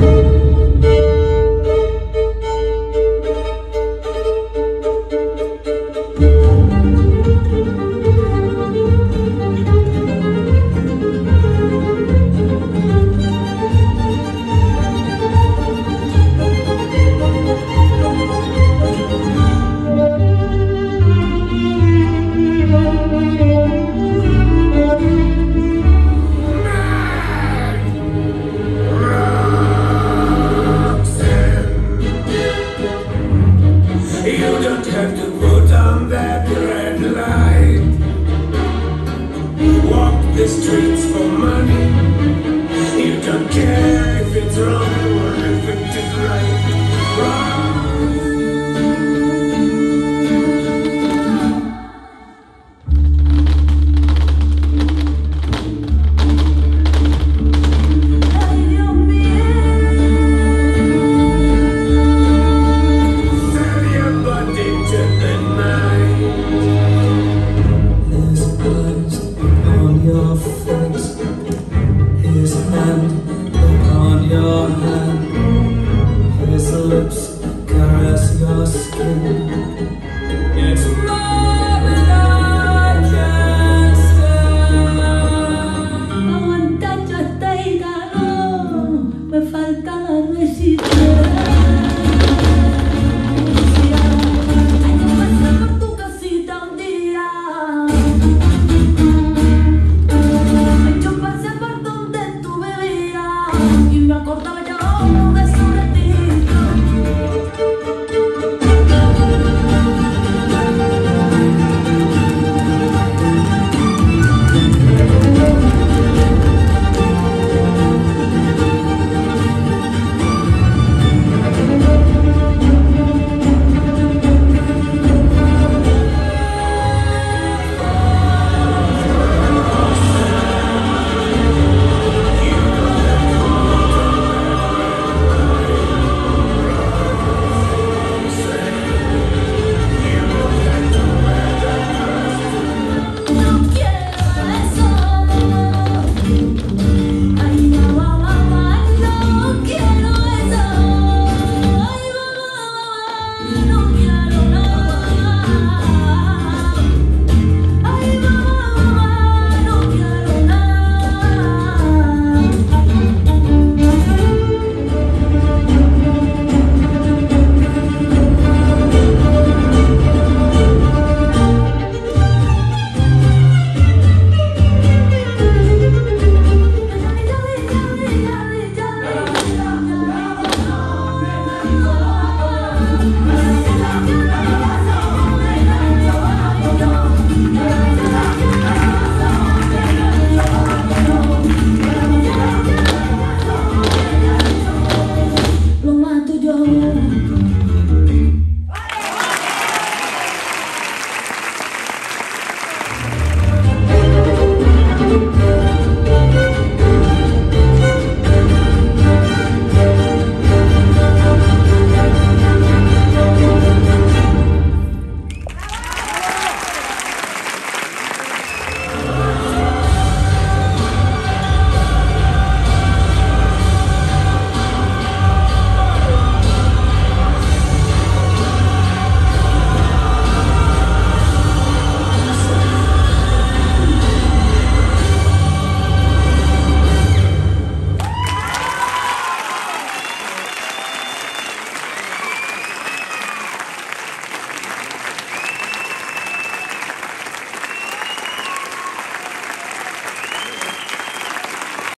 Have to put on that red light. Walk the streets for money. You don't care if it's wrong or if it is right. His hand upon your hand, his lips caress your skin. It's more than I can stand. Aguanta, yo estoy dado, me falta